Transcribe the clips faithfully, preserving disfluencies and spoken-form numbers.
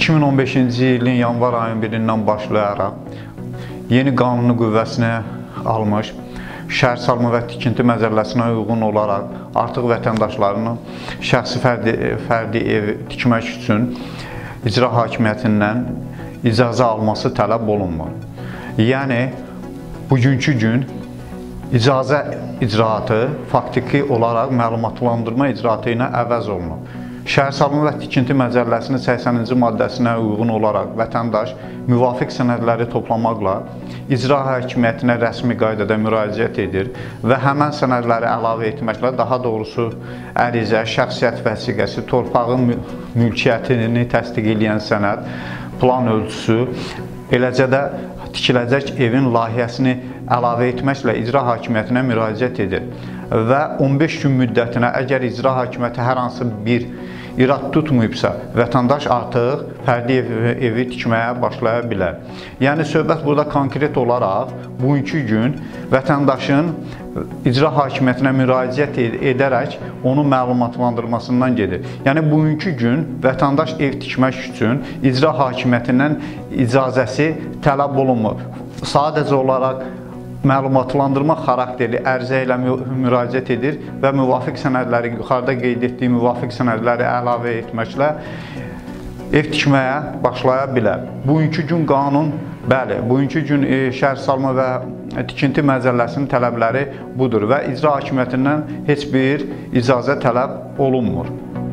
iki min on beşinci ilin yanvar ayının birindən başlayaraq yeni qanunu qüvvəsinə almış, şəhər salma və tikinti məcəlləsinə uyğun olaraq artıq vətəndaşlarının şəxsi fərdi, fərdi ev tikmək üçün icra hakimiyyətindən icazə alması tələb olunmur. Yəni, bugünkü gün icazə icraatı faktiki olaraq məlumatlandırma icraatı ilə əvəz olunur. Şəhər salma və tikinti məcəlləsinin səksəninci maddəsinə uyğun olaraq vətəndaş müvafiq sənədləri toplamaqla icra hakimiyyətinə rəsmi qaydada müraciət edir və həmən sənədləri əlavə etməklə, daha doğrusu ərizə, şəxsiyyət vəsiqəsi, torpağın mülkiyyətini təsdiq edən sənəd, plan ölçüsü, eləcə də tikiləcək evin layihəsini əlavə etməklə icra hakimiyyətinə müraciət edir və on beş gün müddətinə əgər icra hakimiyyəti hər hansı bir irad tutmayıbsa, vətəndaş artıq fərdi evi, evi tikməyə başlaya bilər. Yəni, söhbət burada konkret olaraq bugünkü gün vətəndaşın icra hakimiyyətinə müraciət edərək onu məlumatlandırmasından gedir. Yəni, bugünkü gün vətəndaş ev tikmək üçün icra hakimiyyətindən icazəsi tələb olunmur. Sadəcə olaraq məlumatlandırma xarakterli ərizə ilə müraciət edir və müvafiq sənədləri, yuxarıda qeyd etdiyi müvafiq sənədləri əlavə etməklə ev tikməyə başlaya bilər. Bugünkü gün qanun, bəli, bugünkü gün şəhər salma və tikinti məcəlləsinin tələbləri budur və icra hakimiyyətindən heç bir icazə tələb olunmur.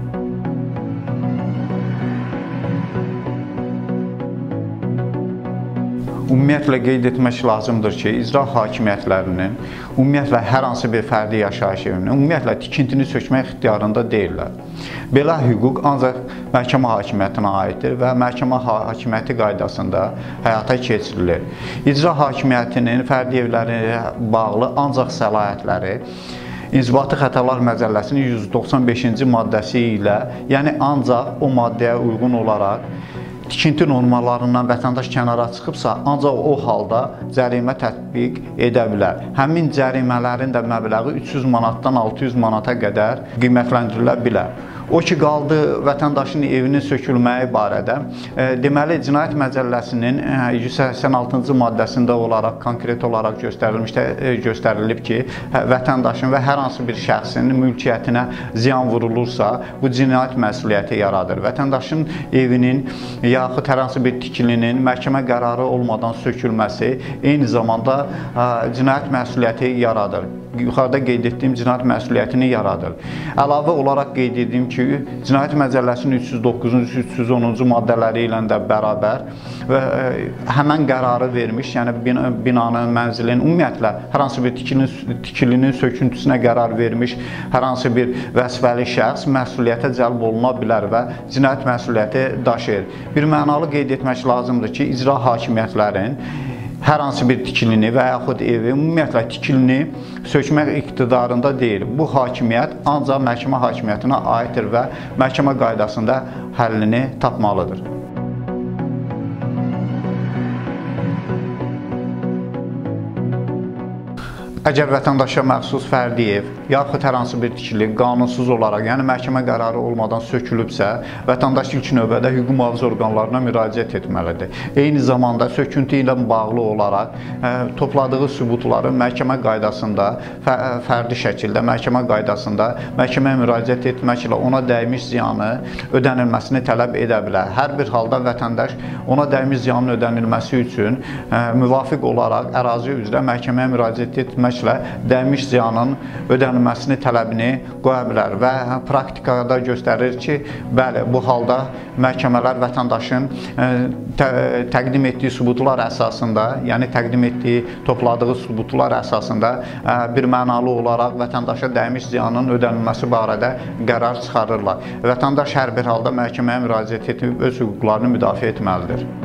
Ümumiyyətlə qeyd etmək lazımdır ki, icra hakimiyyətlərinin ümumiyyətlə hər hansı bir fərdi yaşayış evinin, ümumiyyətlə tikintini sökmək ixtiyarında deyirlər. Belə hüquq ancaq məhkəmə hakimiyyətinə aiddir və məhkəmə hakimiyyəti qaydasında həyata keçirilir. İcra hakimiyyətinin fərdi evlərə bağlı ancaq səlahiyyətləri İnzibati Xətalar Məcəlləsinin yüz doxsan beşinci maddəsi ilə, yəni ancaq o maddəyə uyğun olaraq tikinti normalarından vətəndaş kənara çıxıbsa, ancaq o halda cərimə tətbiq edə bilər. Həmin cərimələrin də məbləği üç yüz manatdan altı yüz manata qədər qiymətləndirilə bilər. O ki, qaldı vətəndaşın evinin sökülməyi barədə. E, deməli, Cinayət Məcəlləsinin yüz səksən altıncı maddəsində olaraq, konkret olaraq göstərilmişdə e, göstərilib ki, vətəndaşın və hər hansı bir şəxsin mülkiyyətinə ziyan vurulursa, bu cinayət məsuliyyəti yaradır. Vətəndaşın evinin yaxud hər hansı bir tikilinin məhkəmə qərarı olmadan sökülməsi eyni zamanda e, cinayət məsuliyyəti yaradır. Yuxarıda qeyd etdiyim cinayət məsuliyyətini yaradır. Əlavə olaraq qeyd edeyim ki, Cinayət Məcəlləsinin üç yüz doqquzuncu, üç yüz onuncu maddələri ilə də bərabər və həmən qərarı vermiş, yəni binanın, mənzilin, ümumiyyətlə hər hansı bir tikilinin, tikilinin söküntüsünə qərar vermiş hər hansı bir vəzifəli şəxs məsuliyyətə cəlb oluna bilər və cinayət məsuliyyəti daşıyır. Bir mənalı qeyd etmək lazımdır ki, icra hakimiyyətlərin hər hansı bir tikilini və yaxud evi, ümumiyyətlə tikilini sökmək iqtidarında deyil. Bu hakimiyyət ancaq məhkəmə hakimiyyətinə aiddir və məhkəmə qaydasında həllini tapmalıdır. Əgər vətəndaşa məxsus fərdi ev, yaxud hər hansı bir tikili qanunsuz olaraq, yəni məhkəmə qərarı olmadan sökülübsə, vətəndaş ilk növbədə hüquq mühafizə orqanlarına müraciət etməlidir. Eyni zamanda söküntü ilə bağlı olaraq ə, topladığı sübutları məhkəmə qaydasında, fə, fərdi şəkildə məhkəmə qaydasında məhkəməyə müraciət etməklə ona dəymiş ziyanı ödənilməsini tələb edə bilər. Hər bir halda vətəndaş ona dəymiş ziyanın ödənilməsi üçün ə, müvafiq olaraq ərazi üzrə məhkəməyə müraciət etmək dəymiş ziyanın ödənilməsini tələbini qoya bilər və praktikada göstərir ki, bəli, bu halda məhkəmələr vətəndaşın tə təqdim etdiyi sübutlar əsasında, yəni təqdim etdiyi, topladığı sübutlar əsasında bir mənalı olaraq vətəndaşa dəymiş ziyanın ödənilməsi barədə qərar çıxarırlar. Vətəndaş hər bir halda məhkəməyə müraciət edib öz hüquqlarını müdafiə etməlidir.